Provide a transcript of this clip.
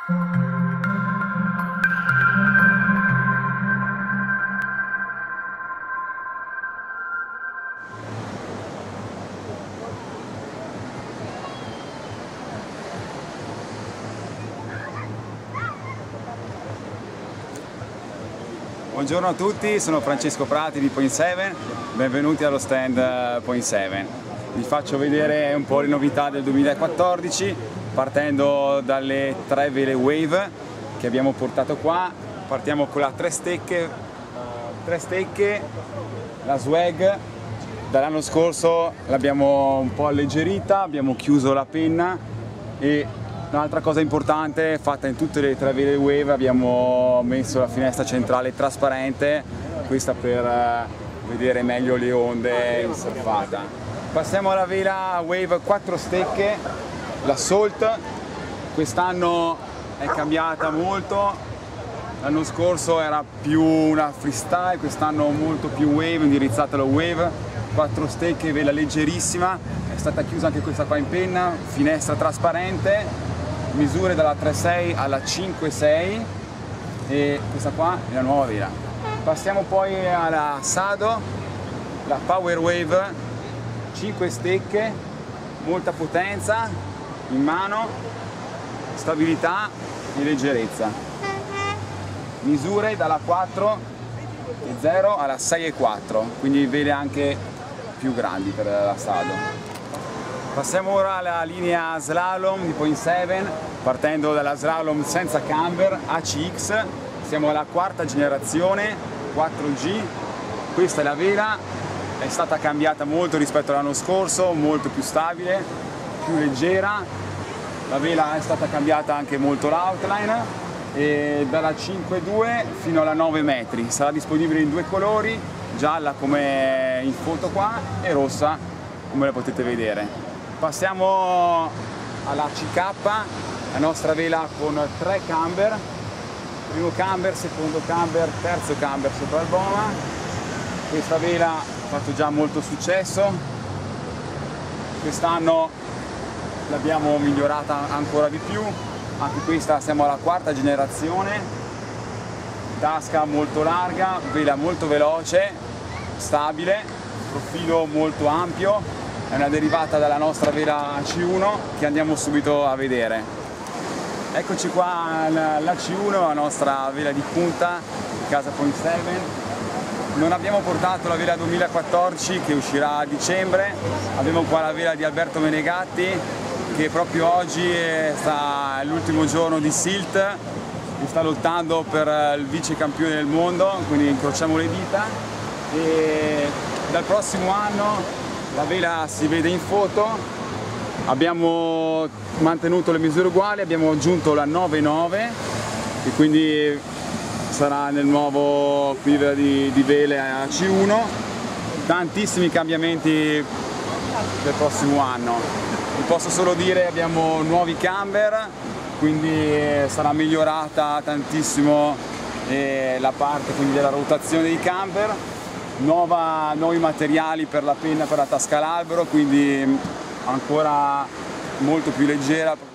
Buongiorno a tutti, sono Francesco Prati di Point 7, benvenuti allo stand Point 7. Vi faccio vedere un po' le novità del 2014, partendo dalle 3 vele Wave che abbiamo portato qua. Partiamo con la 3 stecche, la Swag. Dall'anno scorso l'abbiamo un po' alleggerita, abbiamo chiuso la penna e un'altra cosa importante, fatta in tutte le 3 vele Wave, abbiamo messo la finestra centrale trasparente, questa per vedere meglio le onde in surfata. Passiamo alla vela Wave 4 stecche, la Salt. Quest'anno è cambiata molto, l'anno scorso era più una freestyle, quest'anno molto più wave, indirizzata allo wave. 4 stecche, vela leggerissima, è stata chiusa anche questa qua in penna, finestra trasparente. Misure dalla 3.6 alla 5.6 e questa qua è la nuova vela. Passiamo poi alla Sado, la Power Wave 5 stecche, molta potenza in mano, stabilità e leggerezza. Misure dalla 4.0 alla 6.4, quindi vele anche più grandi per la Sado. Passiamo ora alla linea Slalom di Point 7, partendo dalla Slalom senza camber ACX, siamo alla 4ª generazione 4G, questa è la vela, è stata cambiata molto rispetto all'anno scorso, molto più stabile, più leggera, la vela è stata cambiata anche molto l'outline e dalla 5.2 fino alla 9 metri, sarà disponibile in 2 colori, gialla come in foto qua e rossa come la potete vedere. Passiamo alla CK, la nostra vela con 3 camber, primo camber, secondo camber, terzo camber sopra il boma. Questa vela ha fatto già molto successo, quest'anno l'abbiamo migliorata ancora di più, anche questa siamo alla 4ª generazione, tasca molto larga, vela molto veloce, stabile, profilo molto ampio. È una derivata dalla nostra vela C1 che andiamo subito a vedere. Eccoci qua la C1, la nostra vela di punta di casa Point 7. Non abbiamo portato la vela 2014 che uscirà a dicembre, abbiamo qua la vela di Alberto Menegatti che proprio oggi è l'ultimo giorno di Silt e sta lottando per il vice campione del mondo, quindi incrociamo le dita e dal prossimo anno la vela si vede in foto, abbiamo mantenuto le misure uguali, abbiamo aggiunto la 9.9 e quindi sarà nel nuovo quiver di vele a C1, tantissimi cambiamenti del prossimo anno. Vi posso solo dire abbiamo nuovi camber, quindi sarà migliorata tantissimo la parte quindi della rotazione dei camber. Nuovi materiali per la penna, per la tasca all'albero, quindi ancora molto più leggera.